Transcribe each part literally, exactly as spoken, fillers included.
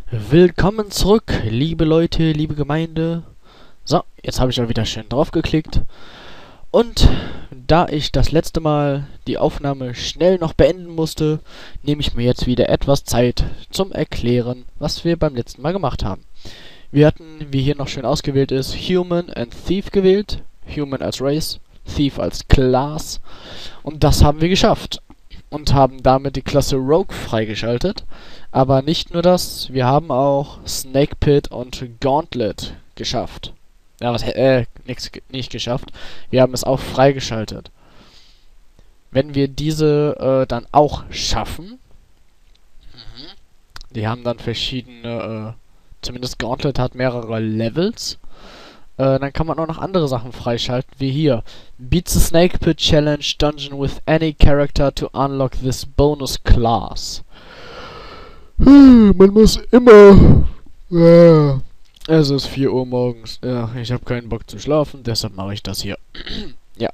Willkommen zurück, liebe Leute, liebe Gemeinde. So, jetzt habe ich ja wieder schön drauf geklickt. Und da ich das letzte Mal die Aufnahme schnell noch beenden musste, nehme ich mir jetzt wieder etwas Zeit zum Erklären, was wir beim letzten Mal gemacht haben. Wir hatten, wie hier noch schön ausgewählt ist, Human and Thief gewählt. Human als Race, Thief als Class. Und das haben wir geschafft. Und haben damit die Klasse Rogue freigeschaltet. Aber nicht nur das, wir haben auch Snake Pit und Gauntlet geschafft. Ja, was, äh, nix, nicht geschafft. Wir haben es auch freigeschaltet. Wenn wir diese äh, dann auch schaffen, die haben dann verschiedene, äh, zumindest Gauntlet hat mehrere Levels, äh, dann kann man auch noch andere Sachen freischalten, wie hier. Beat the Snake Pit Challenge Dungeon with any character to unlock this bonus class. Man muss immer... Ja. Es ist vier Uhr morgens. Ja, ich habe keinen Bock zu schlafen, deshalb mache ich das hier. Ja.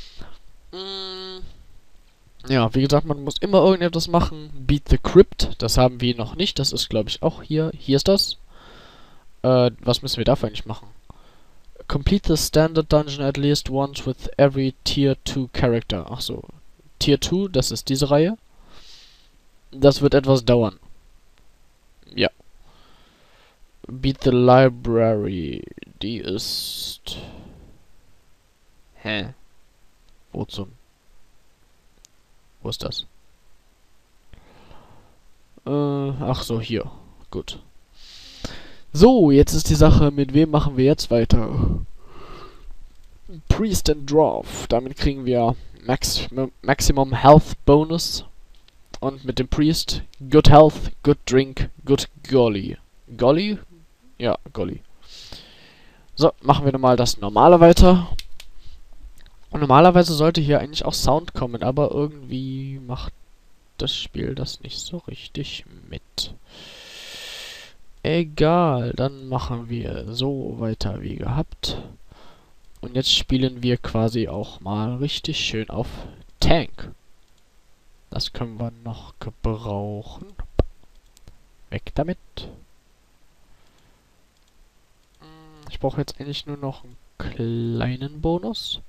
Ja, wie gesagt, man muss immer irgendetwas machen. Beat the Crypt, das haben wir noch nicht. Das ist, glaube ich, auch hier. Hier ist das. Äh, was müssen wir dafür eigentlich machen? Complete the standard dungeon at least once with every Tier two Character. Ach so. Tier two, das ist diese Reihe. Das wird etwas dauern. Ja. Beat the Library. Die ist... Hä? Wo zum... Wo ist das? Äh, ach so, hier. Gut. So, jetzt ist die Sache, mit wem machen wir jetzt weiter? Priest and Dwarf. Damit kriegen wir Max Maximum Health Bonus. Und mit dem Priest Good Health, Good Drink, Good Golly. Golly? Ja, Golly. So, machen wir nochmal das Normale weiter. Und normalerweise sollte hier eigentlich auch Sound kommen, aber irgendwie macht das Spiel das nicht so richtig mit. Egal, dann machen wir so weiter wie gehabt. Und jetzt spielen wir quasi auch mal richtig schön auf Tank. Das können wir noch gebrauchen. Weg damit. Ich brauche jetzt eigentlich nur noch einen kleinen Bonus.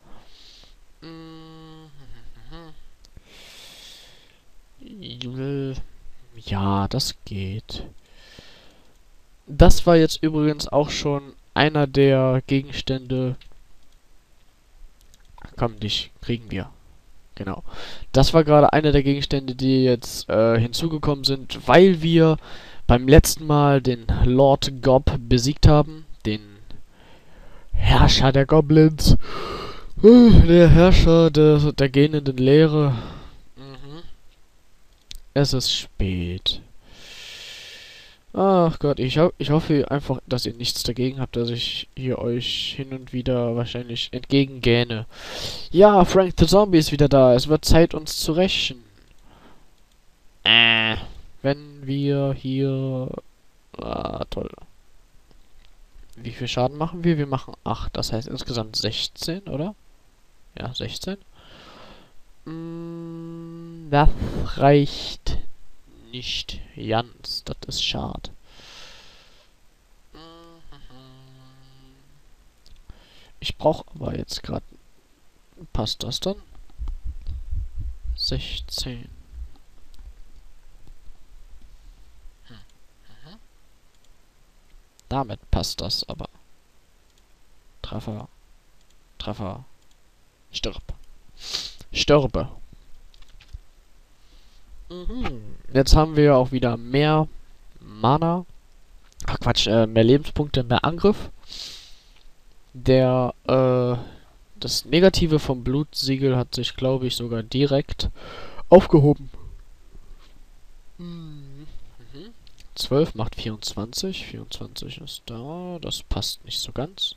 Ja, das geht. Das war jetzt übrigens auch schon einer der Gegenstände. Komm, dich kriegen wir. Genau. Das war gerade einer der Gegenstände, die jetzt äh, hinzugekommen sind, weil wir beim letzten Mal den Lord Gob besiegt haben. Den Herrscher der Goblins. Der Herrscher der, der gähnenden Leere. Mhm. Es ist spät. Ach Gott, ich, ho ich hoffe einfach, dass ihr nichts dagegen habt, dass ich hier euch hin und wieder wahrscheinlich entgegengähne. Ja, Frank the Zombie ist wieder da. Es wird Zeit, uns zu rächen. Äh, wenn wir hier... Ah, toll. Wie viel Schaden machen wir? Wir machen acht, das heißt insgesamt sechzehn, oder? Ja, sechzehn. Mm, das reicht nicht ganz. Das ist schade. Ich brauche aber jetzt gerade... Passt das dann? sechzehn. Damit passt das aber. Treffer. Treffer. Stirb. Störbe. Mhm. Jetzt haben wir auch wieder mehr Mana. Ach Quatsch, äh, mehr Lebenspunkte, mehr Angriff. Der, äh, das Negative vom Blutsiegel hat sich, glaube ich, sogar direkt aufgehoben. Mhm. zwölf macht vierundzwanzig. vierundzwanzig ist da. Das passt nicht so ganz.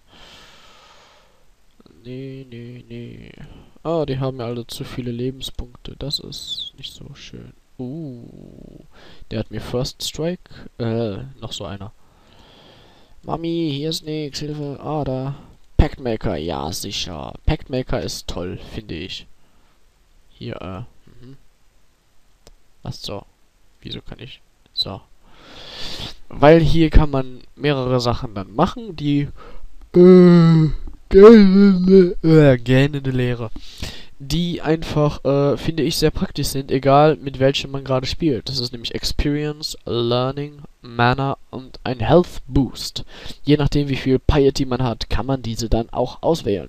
Nee, nee, nee. Ah, die haben ja alle zu viele Lebenspunkte. Das ist nicht so schön. Uh, der hat mir First Strike. Äh, noch so einer. Mami, hier ist nix. Hilfe. Ah, da. Pactmaker. Ja, sicher. Pactmaker ist toll, finde ich. Hier, äh. Mhm. Was so? Wieso kann ich... So. weil hier kann man mehrere Sachen dann machen, die äh, gähnende, äh, gähnende Lehre, die einfach, äh, finde ich, sehr praktisch sind, egal mit welchem man gerade spielt. Das ist nämlich Experience, Learning, Mana und ein Health Boost. Je nachdem, wie viel Piety man hat, kann man diese dann auch auswählen.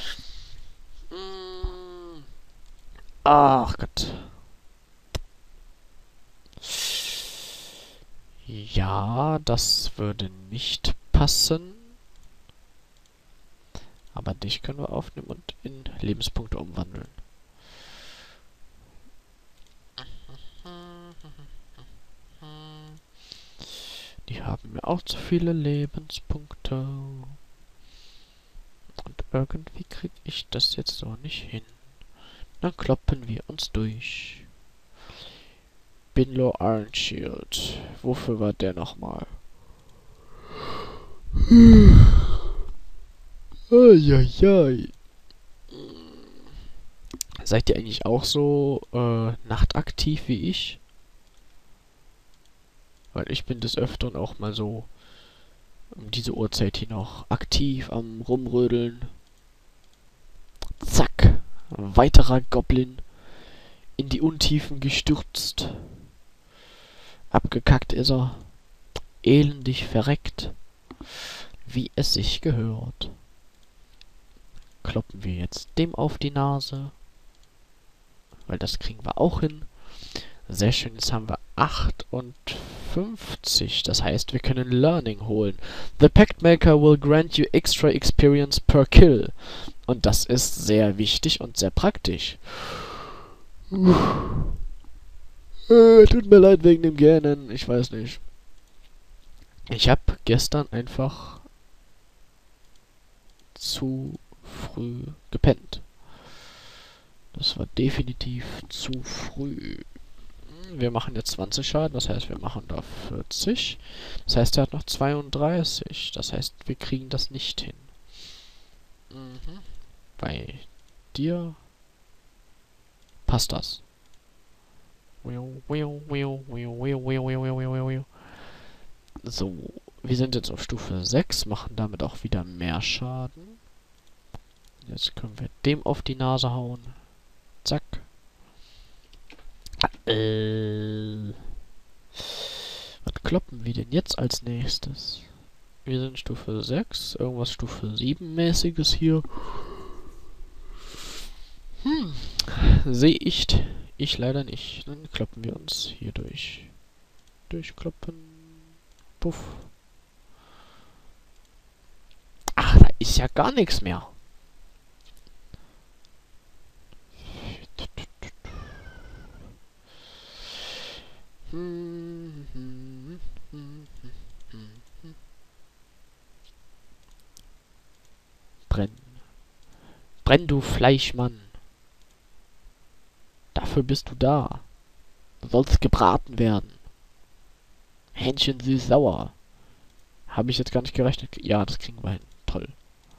Mm. Ach Gott. Ja, das würde nicht passen. Aber dich können wir aufnehmen und in Lebenspunkte umwandeln. Die haben mir auch zu viele Lebenspunkte. Und irgendwie kriege ich das jetzt so nicht hin. Dann kloppen wir uns durch. Binlo Iron Shield. Wofür war der nochmal? Eieiei. Seid ihr eigentlich auch so äh, nachtaktiv wie ich? Weil ich bin des Öfteren auch mal so um diese Uhrzeit hier noch aktiv am Rumrödeln. Zack. Ein weiterer Goblin in die Untiefen gestürzt. Abgekackt ist er. Elendig verreckt. Wie es sich gehört. Kloppen wir jetzt dem auf die Nase. Weil das kriegen wir auch hin. Sehr schön, jetzt haben wir achtundfünfzig. Das heißt, wir können Learning holen. The Pact Maker will grant you extra experience per kill. Und das ist sehr wichtig und sehr praktisch. Äh, tut mir leid wegen dem Gähnen. Ich weiß nicht. Ich habe gestern einfach zu früh gepennt. Das war definitiv zu früh. Wir machen jetzt zwanzig Schaden, das heißt, wir machen da vierzig. Das heißt, er hat noch zweiunddreißig. Das heißt, wir kriegen das nicht hin. Mhm. Bei dir passt das. So, wir sind jetzt auf Stufe sechs, machen damit auch wieder mehr Schaden. Jetzt können wir dem auf die Nase hauen. Zack. Äh. Was kloppen wir denn jetzt als nächstes? Wir sind Stufe sechs, irgendwas Stufe sieben mäßiges hier. Hm. Sehe ich, ich leider nicht. Dann kloppen wir uns hier durch. Durchkloppen. Puff. Ach, da ist ja gar nichts mehr. Brenn. Brenn, du Fleischmann. Dafür bist du da. Du sollst gebraten werden. Hähnchen süß-sauer. Habe ich jetzt gar nicht gerechnet. Ja, das kriegen wir hin. Toll.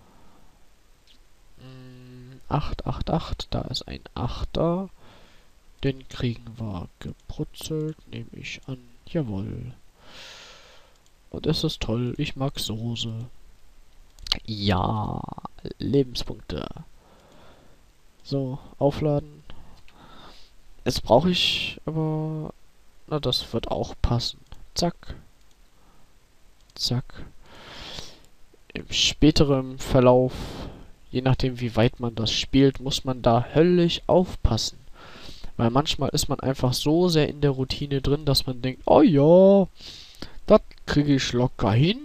acht, acht, acht. Da ist ein Achter. Den kriegen wir gebrutzelt, nehme ich an. Jawohl. Und es ist toll. Ich mag Soße. Ja. Lebenspunkte. So, aufladen. Jetzt brauche ich aber... Na, das wird auch passen. Zack. Zack. Im späteren Verlauf, je nachdem wie weit man das spielt, muss man da höllisch aufpassen. Weil manchmal ist man einfach so sehr in der Routine drin, dass man denkt, oh ja, das kriege ich locker hin.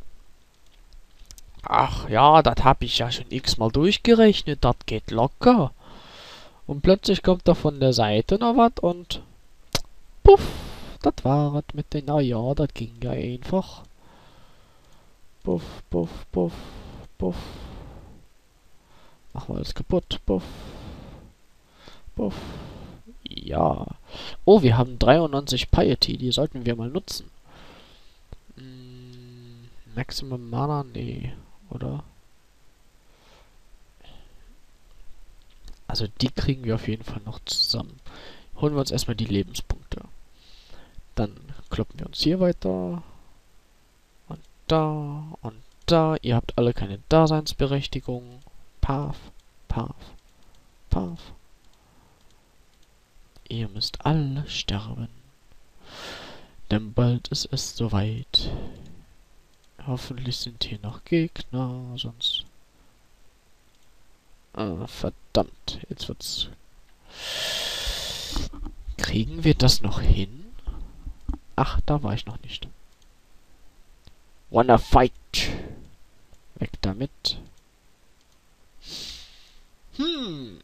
Ach ja, das habe ich ja schon x-mal durchgerechnet, das geht locker. Und plötzlich kommt da von der Seite noch was und puff, das war es mit den, na ja, das ging ja einfach. Puff, puff, puff, puff. Machen wir alles kaputt, puff, puff. Ja. Oh, wir haben dreiundneunzig Piety, die sollten wir mal nutzen. Hm, Maximum Mana? Nee, oder? Also die kriegen wir auf jeden Fall noch zusammen. Holen wir uns erstmal die Lebenspunkte. Dann kloppen wir uns hier weiter. da und da. Ihr habt alle keine Daseinsberechtigung. Paf, paf, paf. Ihr müsst alle sterben. Denn bald ist es soweit. Hoffentlich sind hier noch Gegner, sonst... Ah, verdammt. Jetzt wird's... Kriegen wir das noch hin? Ach, da war ich noch nicht. Wanna fight? Weg damit. Hm.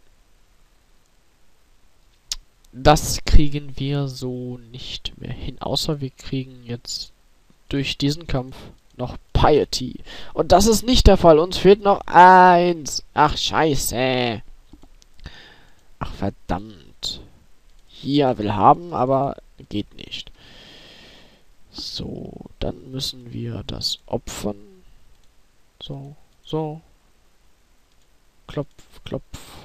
Das kriegen wir so nicht mehr hin. Außer wir kriegen jetzt durch diesen Kampf noch Piety. Und das ist nicht der Fall. Uns fehlt noch eins. Ach, scheiße. Ach, verdammt. Hier will haben, aber geht nicht. So, dann müssen wir das opfern. So, so. Klopf, klopf.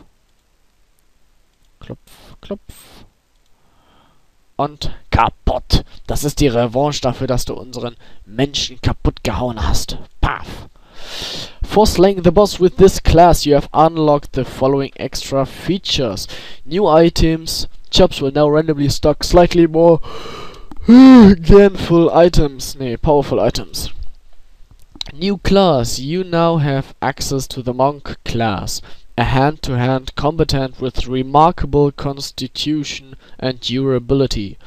Klopf, klopf. Und kaputt. Das ist die Revanche dafür, dass du unseren Menschen kaputt gehauen hast. Paf. For slaying the boss with this class, you have unlocked the following extra features. New items. Chops will now randomly stock slightly more gainful items. Nee, powerful items. New class. You now have access to the monk class. A hand-to-hand combatant with remarkable constitution and durability.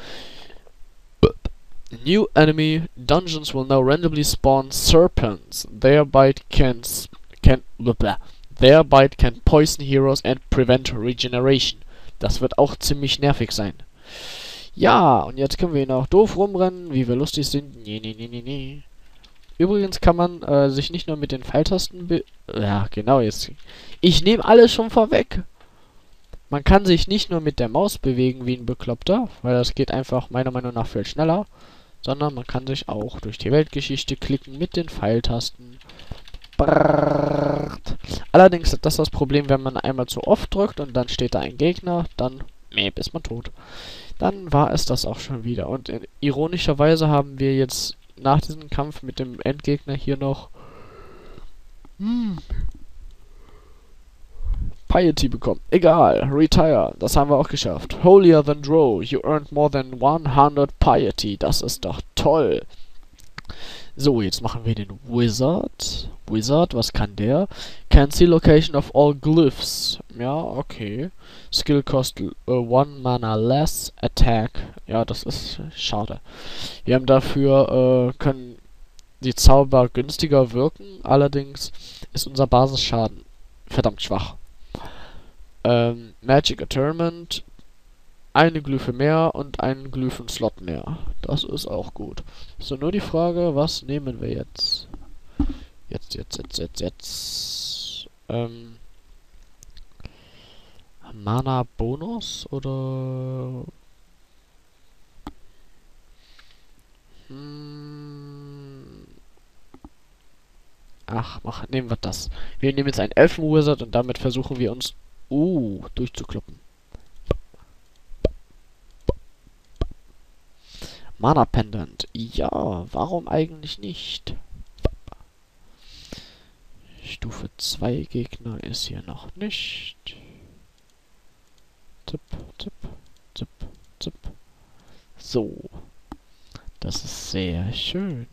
New enemy. Dungeons will now randomly spawn serpents. Their bite can can blah, blah. Their bite can poison heroes and prevent regeneration. Das wird auch ziemlich nervig sein. Ja, und jetzt können wir ihn auch doof rumrennen, wie wir lustig sind. Nee, nee, nee, nee, nee. Übrigens kann man äh, sich nicht nur mit den Pfeiltasten be... Ja, genau, jetzt... Ich nehme alles schon vorweg. Man kann sich nicht nur mit der Maus bewegen wie ein Bekloppter, weil das geht einfach meiner Meinung nach viel schneller, sondern man kann sich auch durch die Weltgeschichte klicken mit den Pfeiltasten. Brrrt. Allerdings ist das das Problem, wenn man einmal zu oft drückt und dann steht da ein Gegner, dann meep, ist man tot. Dann war es das auch schon wieder. Und äh, ironischerweise haben wir jetzt nach diesem Kampf mit dem Endgegner hier noch hm, Piety bekommen. Egal, retire. Das haben wir auch geschafft. Holier than Drow. You earned more than one hundred Piety. Das ist doch toll. So, jetzt machen wir den Wizard. Wizard, was kann der? Can see location of all glyphs. Ja, okay. Skill cost uh, one mana less. Attack. Ja, das ist schade. Wir haben dafür, äh, können die Zauber günstiger wirken. Allerdings ist unser Basisschaden verdammt schwach. Ähm, Magic Attunement. Eine Glyphe mehr und einen Glyphen-Slot mehr. Das ist auch gut. So, nur die Frage, was nehmen wir jetzt? Jetzt, jetzt, jetzt, jetzt, jetzt. Ähm. Mana-Bonus oder... Hm. Ach, mach, nehmen wir das. Wir nehmen jetzt einen Elfen-Wizard und damit versuchen wir uns... Uh, durchzukloppen. Mana Pendant. Ja, warum eigentlich nicht? Stufe zwei Gegner ist hier noch nicht. Tipp, tipp, tipp, tipp. So. Das ist sehr schön.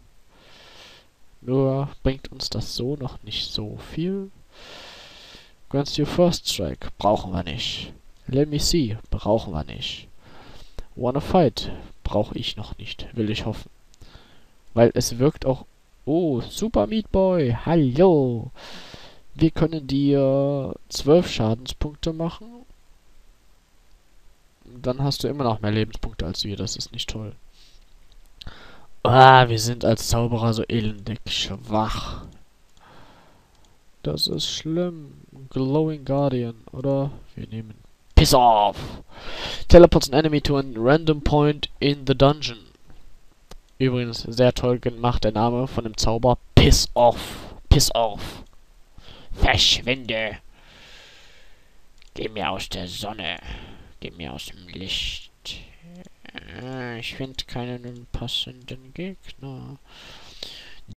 Nur bringt uns das so noch nicht so viel. Grants you First Strike. Brauchen wir nicht. Let me see. Brauchen wir nicht. Wanna Fight. Brauche ich noch nicht. Will ich hoffen. Weil es wirkt auch... Oh, Super Meat Boy. Hallo. Wir können dir zwölf Schadenspunkte machen. Dann hast du immer noch mehr Lebenspunkte als wir. Das ist nicht toll. Ah, wir sind als Zauberer so elendig schwach. Das ist schlimm. Glowing Guardian, oder? Wir nehmen... Piss off! Teleports an enemy to a random point in the dungeon. Übrigens, sehr toll gemacht, der Name von dem Zauber. Piss off! Piss off! Verschwinde! Geh mir aus der Sonne! Geh mir aus dem Licht! Ich finde keinen passenden Gegner.